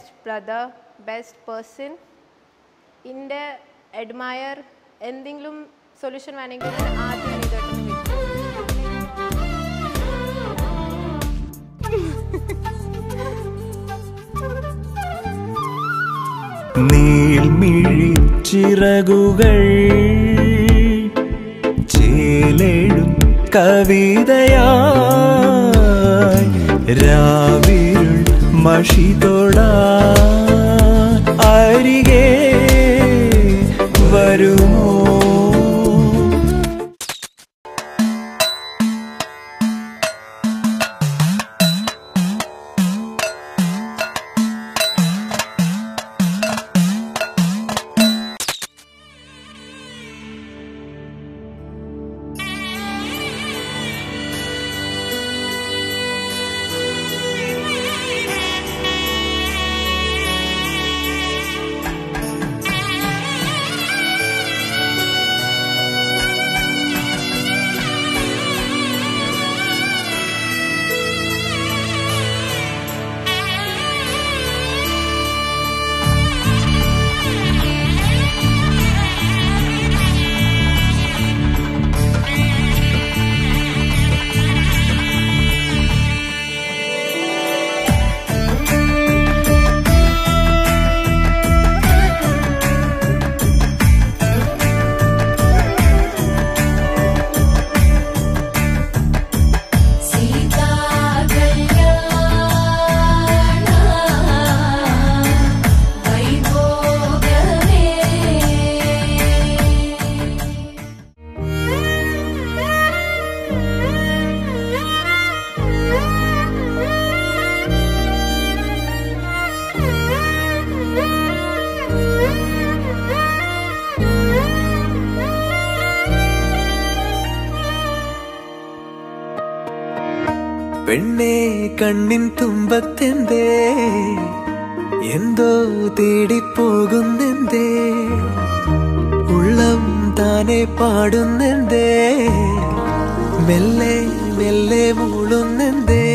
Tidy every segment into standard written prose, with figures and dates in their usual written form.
best brother, best person. ഇൻ്റെ admire എന്തെങ്കിലും solution വേണമെങ്കിൽ ആദ്യം ഇതോട്ട് നീൾമിഴിച്ചിറകുകൾ ചേലെഴും കവിതയായി രാവിരുൾ മഷിതൊടാ അരികെ വരുമോ? പെണ്ണേ കണ്ണിൻ തുമ്പത്തെന്തേ എന്തോ തേടിപ്പോകുന്നെന്തേ ഉള്ളം താനെ പാടുന്നെന്തേ മെല്ലെ മെല്ലെ മൂളുന്നെന്തേ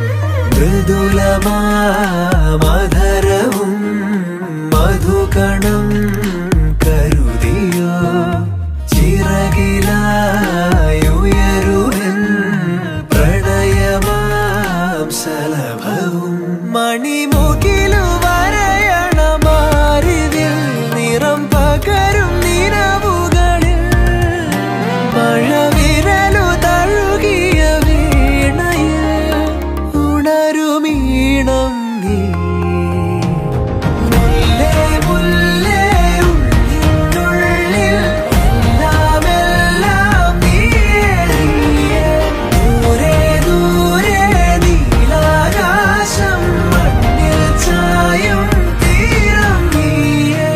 മൃദുലമാധരവും മധുകണം കരുതിയോ ചിറകിലായുയരുവൻ സലഭവും മണിമുകിലു വരയണമാരിതിൽ നിറം പകരും നിലവുകളിൽ മഴവിരലു തഴുകിയ വീണയിൽ ഉണരുമീണം നീ മുല്ലേ മുല്ലേ ഉള്ളിനുള്ളിൽ എല്ലാമെല്ലാം നീയേ നീയേ ദൂരെ ദൂരെ ആകാശം മണ്ണിൽ ചായും തീരം നീയേ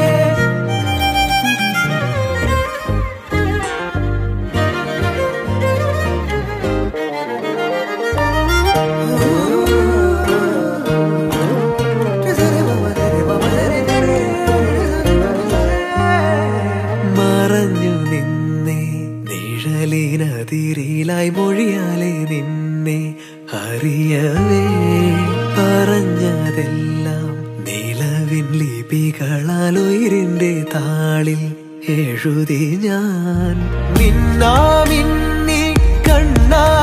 മറഞ്ഞു നിന്നെ നിഴലിനതിരിലായി മൊഴിയാലെ നിന്നെ അറിയവേ പറഞ്ഞതെല്ലാം നിലവിൻ ലിപികളാൽ ഉയിരിന്റെ താളിൽ എഴുതി ഞാൻ മിന്നാമിന്നി കണ്ണാ